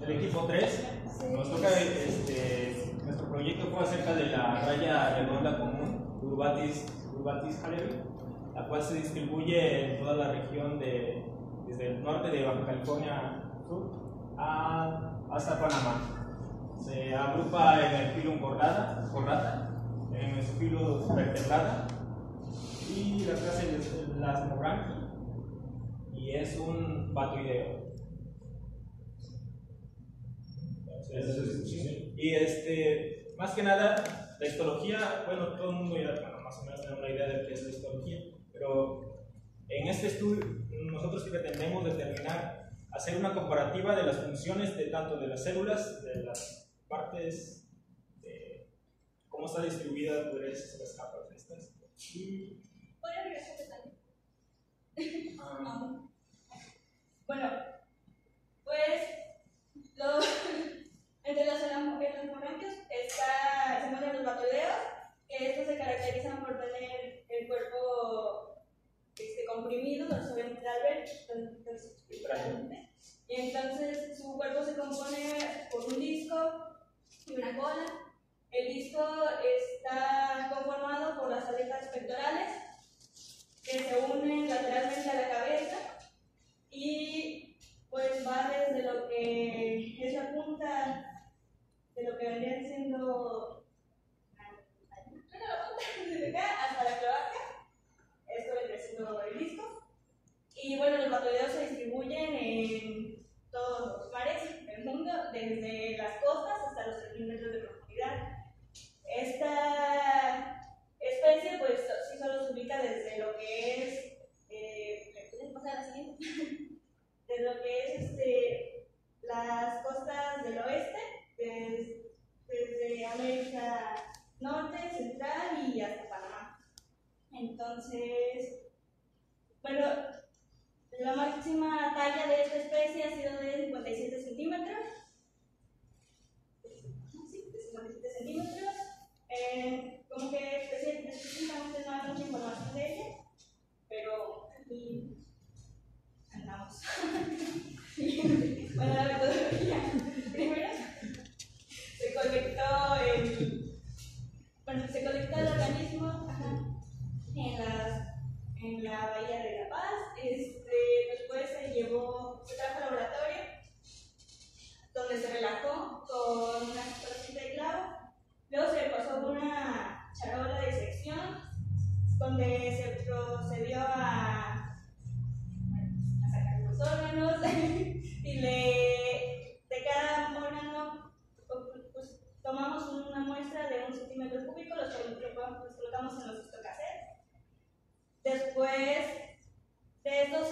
del equipo 3. Nos toca, nuestro proyecto fue acerca de la raya redonda común, Urbatis Halevi, la cual se distribuye en toda la región desde el norte de Baja California Sur hasta Panamá. Se agrupa en el filo corrata, en el filo vertebrada, y la clase es la Asmobranchi, y es un batoideo. Y más que nada, la histología, bueno, todo el mundo ya más o menos tiene una idea de qué es la histología, pero en este estudio nosotros pretendemos determinar, hacer una comparativa de las funciones de tanto de las células, de las partes, de cómo está distribuida las capas de estas. ¿Podría regresar también? Bueno, pues entre los hemorragios se encuentran los batoideos, que estos se caracterizan por tener el cuerpo comprimido, dorsoventralmente, y entonces su cuerpo se compone por un disco y una cola. El disco está conformado por las aletas pectorales que se unen lateralmente a la cabeza, y pues va desde lo que es la punta de lo que vendría siendo desde acá hasta la cloaca. Esto vendría siendo el disco. Y bueno, los batoideos se distribuyen en todos los mares del mundo, desde las costas hasta los 3.000 metros de profundidad. Esta especie, pues, sí solo se ubica desde lo que es, ¿pueden pasar a la siguiente? Desde lo que es las costas del oeste, desde América Norte, Central y hasta Panamá. Entonces, bueno, la máxima talla de esta especie ha sido de 57 centímetros. Sí, de 57 centímetros. Como que específicamente no hay mucha información de ella, pero aquí andamos. Bueno, la metodología. Primero, se colectó el organismo en la Bahía de La Paz. Después se trajo al laboratorio, donde se relajó con una superficie de clavo. Luego se le pasó por una charola de sección, donde se procedió a sacar los órganos y de cada órgano pues, tomamos una muestra de 1 centímetro cúbico, los colocamos en los histocassettes. Después de esto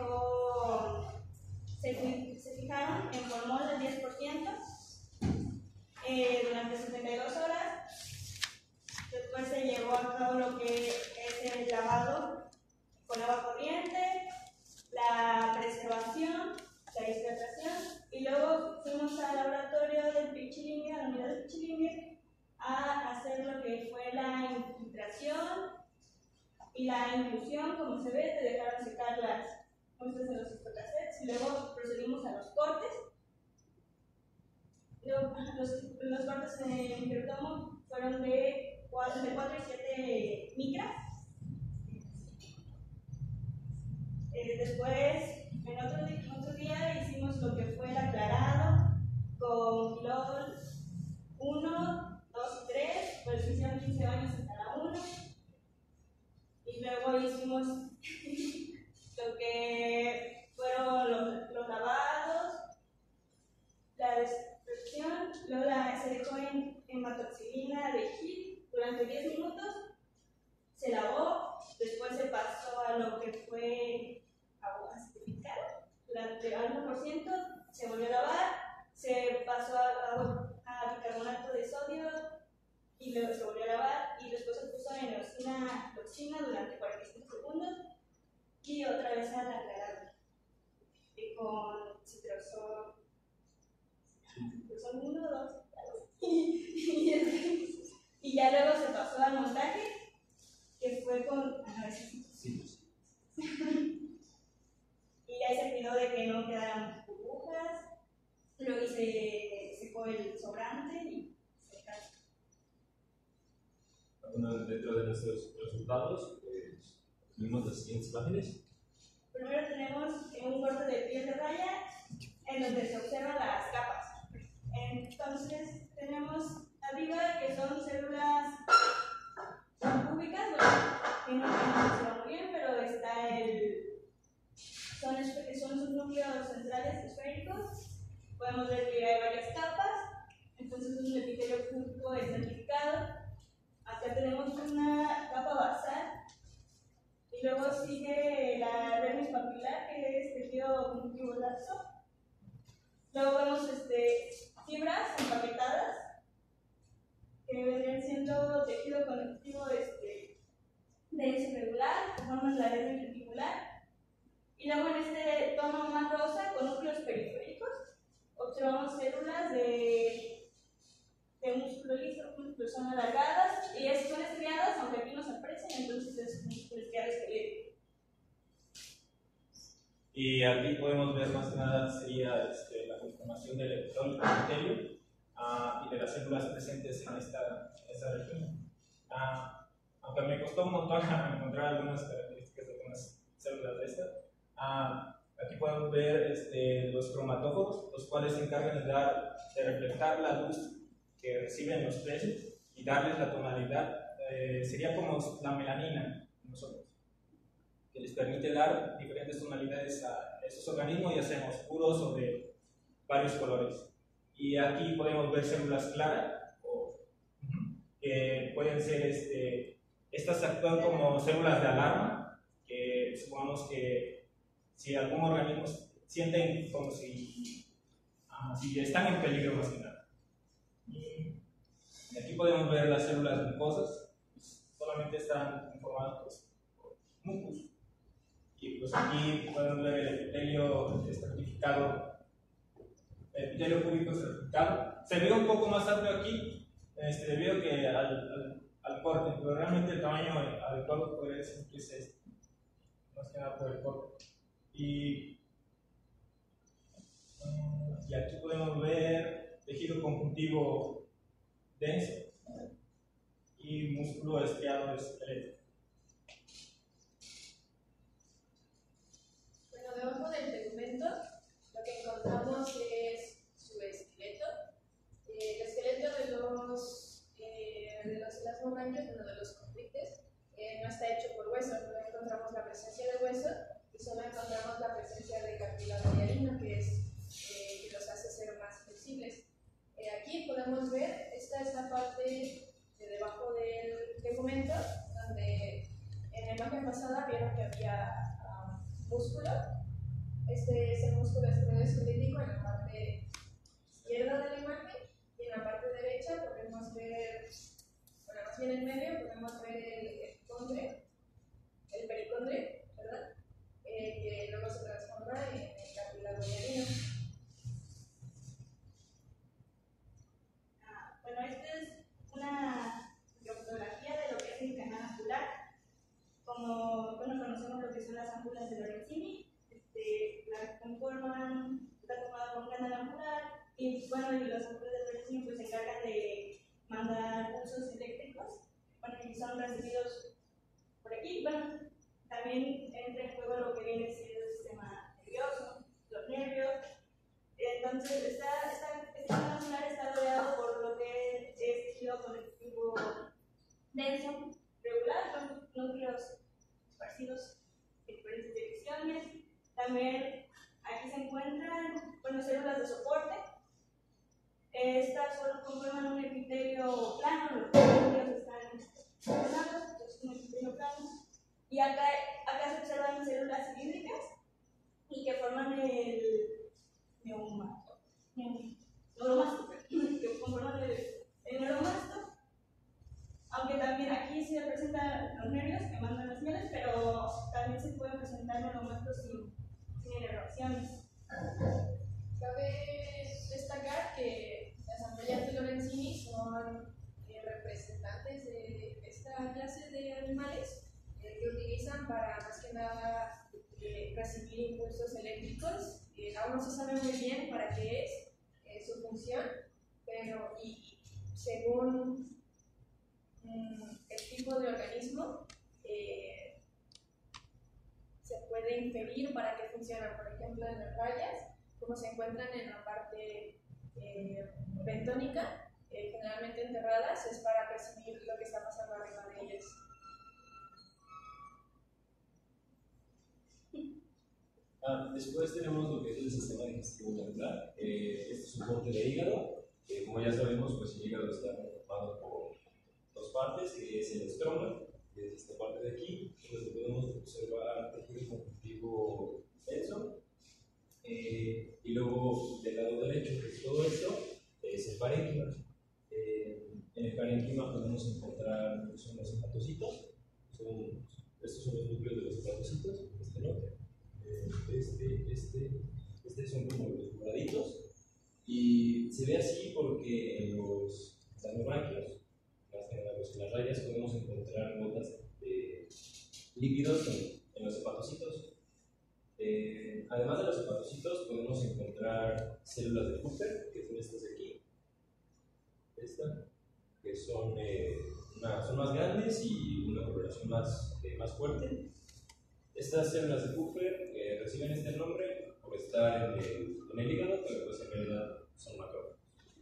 se fijaron en formol del 10% durante 72 horas. Después se llevó a cabo lo que es el lavado con agua corriente, la preservación, la hidratación, y luego fuimos al laboratorio del Pichilingue, a la unidad del Pichilingue, a hacer lo que fue la infiltración y la inclusión. Como se ve, te dejaron secar las muestras en los histocassettes, y luego procedimos a los cortes. Los cortes en microtomo fueron de 4 y 7 micras. Después, en otro día, hicimos lo que fue el aclarado con quilol 1, 2 y 3, pues se hicieron 15 baños en cada uno. Y luego hicimos lo que fueron los lavados, la desinfección, luego se dejó en hematoxilina de HIT durante 10 minutos, se lavó, después se pasó a lo que fue agua acidificada durante al 1%, se volvió a lavar, se pasó a bicarbonato de sodio y luego se volvió a lavar, y después se puso en toxina durante 45 segundos y otra vez al aclarado con citrosol 1, 2 y ya luego se pasó al montaje, que fue con y ahí se cuidó de que no quedaran burbujas, luego se secó el sobrante y se casó. Bueno, dentro de nuestros resultados, vimos las siguientes imágenes. Primero tenemos un corte de piel de raya en donde se observan las capas. Entonces tenemos arriba que son células cúbicas, bueno, no se va muy bien, pero está son sus núcleos centrales esféricos. Podemos ver que hay varias capas, entonces un epitelio cúbico estratificado. Acá tenemos una capa basal y luego sigue la dermis papilar, que es tejido conjuntivo laxo. Luego vemos fibras empaquetadas que vendrían siendo tejido conectivo denso regular, que forman la dermis reticular. Y luego en este tono más rosa, con núcleos periféricos, observamos células de músculo liso, que son alargadas y son estriadas, aunque aquí no se aprecian, entonces es músculo estriado esquelético. Y aquí podemos ver más que nada sería la conformación del epitelio y de las células presentes en esta región. Aunque me costó un montón encontrar algunas características de algunas células de esta, aquí podemos ver los cromatóforos, los cuales se encargan de reflejar la luz que reciben los peces y darles la tonalidad. Sería como la melanina en nosotros, que les permite dar diferentes tonalidades a estos organismos, ya sean oscuros o de varios colores. Y aquí podemos ver células claras, que pueden ser, estas actúan como células de alarma, que supongamos que si algún organismo sienten como si están en peligro más que nada. Y aquí podemos ver las células mucosas, pues, solamente están conformadas por mucus. Y pues aquí podemos ver el epitelio estratificado, el epitelio cúbico estratificado. Se ve un poco más amplio aquí, debido que al corte, pero realmente el tamaño adecuado podría decir que es este, más que nada por el corte. Y aquí podemos ver tejido conjuntivo denso y músculo estriado esquelético. Bueno, debajo del tegumento lo que encontramos es su esqueleto. El esqueleto de los elasmobranquios, de los conflictes, no está hecho por hueso, no encontramos la presencia de hueso y solo encontramos la presencia de cartílago hialino, que los hace ser más flexibles. Aquí podemos ver, esta es la parte de debajo del tegumento, donde en la imagen pasada vieron que había músculo. Este es el músculo esquelético en la parte izquierda de la imagen, y en la parte derecha podemos ver, bueno, más bien en medio podemos ver el pericondrio, ¿verdad? Que luego se transforma en el cartílago hialino. Bueno, esta es una fotografía de lo que es el canal angular. Como conocemos lo que son las ángulas de Lorenzini, la conforman, está formada por un canal angular, y bueno, y los ángulos de Lorenzini pues se encargan de mandar pulsos eléctricos, bueno, y son recibidos por aquí. Bueno, también entra en juego lo que viene siendo el sistema nervioso, los nervios. Entonces, este canal angular está rodeado por lo que es tejido conectivo denso, regular, con núcleos esparcidos en diferentes direcciones. También aquí se encuentran, bueno, células de soporte. Estas solo conforman un epitelio plano, los núcleos están ordenados, entonces un epitelio plano. Y acá se observan células cilíndricas y que forman el neuromasto, que conforman el neuromasto. Aunque también aquí se presentan los nervios que mandan las señales, pero también se pueden presentar neuromastos sin inervaciones. Cabe destacar que las ampollas de Lorenzini son representantes de esta clase de animales que utilizan para más que nada recibir impulsos eléctricos. Aún no se sabe muy bien para qué es, su función, pero y según el tipo de organismo se puede inferir para qué funcionan. Por ejemplo, en las rayas, como se encuentran en la parte bentónica, generalmente enterradas, es para percibir lo que está pasando arriba de ellas. Después tenemos lo que es el sistema digestivo glandular. Este es un corte de hígado. Como ya sabemos, pues el hígado está formado por dos partes, que es el estroma, que es esta parte de aquí, donde podemos observar tejido conjuntivo denso. Y luego del lado derecho, que es todo esto, es el parénquima. En el parénquima podemos encontrar lo que son los hepatocitos. Estos son los núcleos de los hepatocitos, este no. Son como los moraditos, y se ve así porque en los hemorragios, en las rayas, podemos encontrar gotas de líquidos en los hepatocitos. Además de los hepatocitos, podemos encontrar células de Kupffer, que son estas de aquí, que son más grandes y una coloración más fuerte. Estas células de Kupffer reciben este nombre por estar en el hígado, pero pues en realidad son macrófagos.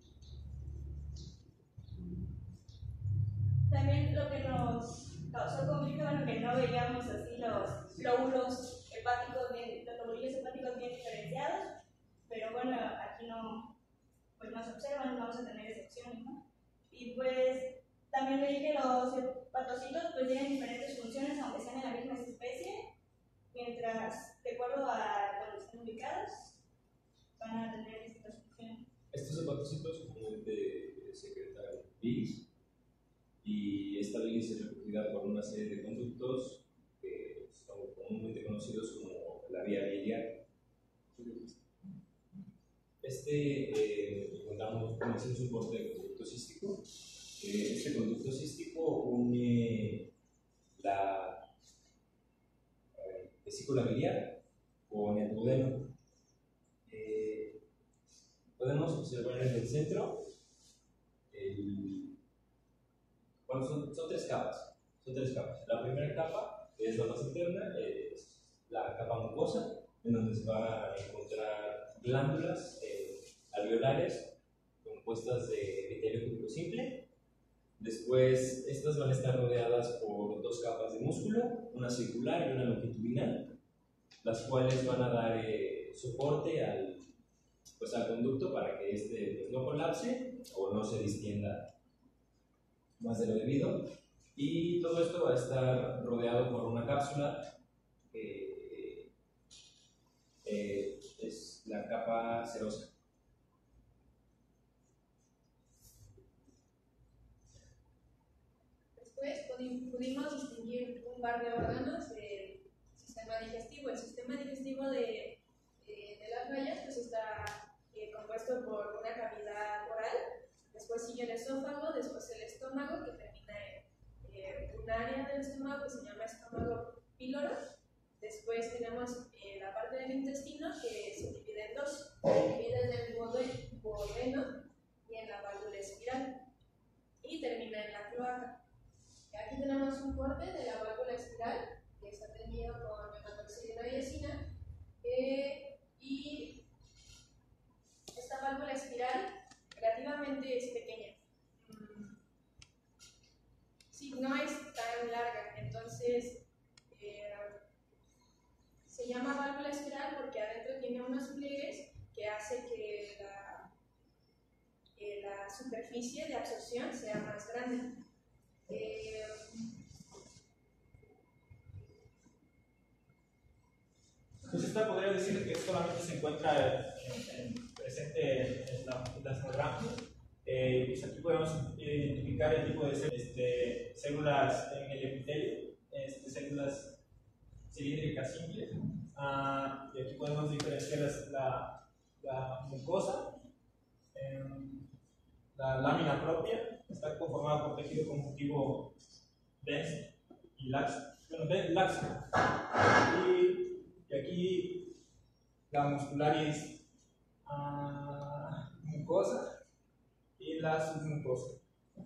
También lo que nos causó conflicto, bueno, que no veíamos así los lóbulos hepáticos bien, los lobulillos hepáticos bien diferenciados, pero bueno, aquí no, pues no se observan, no vamos a tener excepciones, ¿no? Y pues también veí que los hepatocitos pues tienen diferentes funciones, aunque sean en la misma especie, mientras, de acuerdo a donde estén ubicados, van a tener distintas funciones. Estos hepatocitos comúnmente secretan bilis, y esta bilis es recogida por una serie de conductos que son comúnmente conocidos como la vía biliar. Encontramos un corte de conducto cístico. Este conducto cístico une la vesícula biliar con el duodeno. Podemos observar en el centro, son tres capas. La primera capa, que es la más interna, es la capa mucosa, en donde se va a encontrar glándulas alveolares compuestas de epitelio cúbico simple. Después, estas van a estar rodeadas por dos capas de músculo, una circular y una longitudinal, las cuales van a dar soporte al conducto para que este no colapse o no se distienda más de lo debido. Y todo esto va a estar rodeado por una cápsula que es la capa serosa. Después pudimos distinguir un par de órganos del sistema digestivo. El sistema digestivo de las rayas pues está compuesto por una cavidad oral, después sigue el esófago, después el estómago, que termina en un área del estómago que se llama estómago píloro. Después tenemos la parte del intestino, que se divide en dos, se divide en el duodeno y en la válvula espiral, y termina en la cloaca. Aquí tenemos un corte de la válvula espiral que está teñido con hematoxilina y eosina, y esta válvula espiral relativamente es pequeña. Sí, no es tan larga, entonces se llama válvula espiral porque adentro tiene unos pliegues que hace que la superficie de absorción sea más grande. Pues esta podría decir que solamente se encuentra presente en las hemorragias. Pues aquí podemos identificar el tipo de células en el epitelio, células cilíndricas simples. Y aquí podemos diferenciar la mucosa, la lámina propia, está conformada por tejido conjuntivo denso y laxo. Y aquí la muscularis mucosa y la submucosa.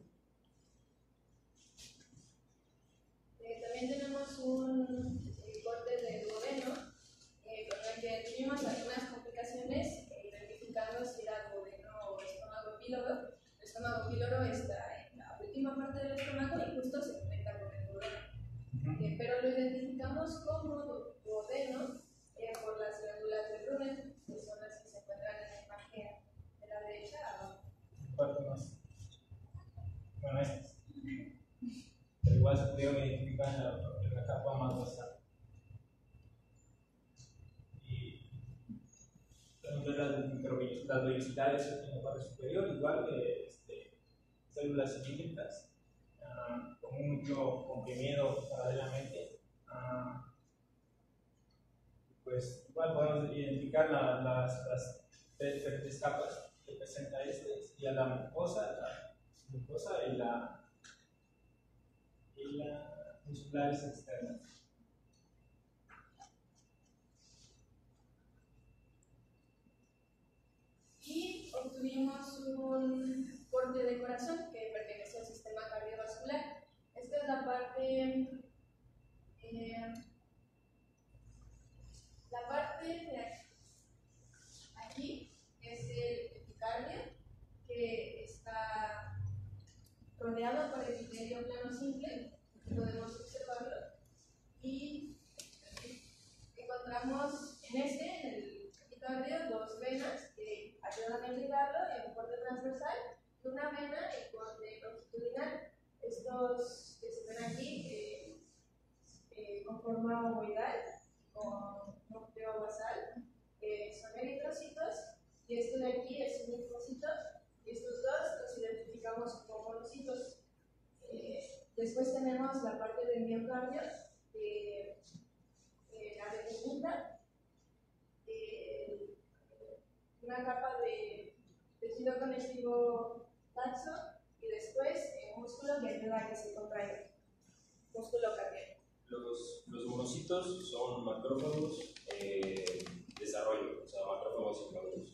También tenemos un corte de duodeno con el que tuvimos algunas complicaciones identificando si era duodeno o estómago píloro. El estómago píloro está en la última parte del estómago y justo se conecta con el duodeno. Pero lo identificamos como duodeno por las glándulas de Brunner, que son las que se encuentran en la imagen de la derecha abajo. ¿Cuál más? Bueno, estas. Pero igual se pudieron identificar en la capa más basal. Y tenemos las vellosidades en la parte superior, igual que células cilíndricas, con un núcleo comprimido paralelamente. Pues igual podemos identificar las tres diferentes capas que presenta sería la mucosa y la musculares externas. Y obtuvimos un corte de corazón que pertenece al sistema cardiovascular. Esta es la parte de aquí es el epicardio, que está rodeado por el epitelio plano simple, podemos observarlo, y encontramos en el epicardio dos venas que ayudan a irrigarlo, el corte transversal, y una vena, el corte longitudinal. Estos que se ven aquí con forma ovoidal, con núcleo basal, son eritrocitos, y este de aquí es un linfocito, y estos dos los identificamos como monocitos. Después tenemos la parte del miocardio, la retinita, una capa de tejido conectivo laxo, y después músculo que ayuda a que se contraiga, músculo cardíaco. Los monocitos son macrófagos desarrollo, o sea, macrófagos inmaduros.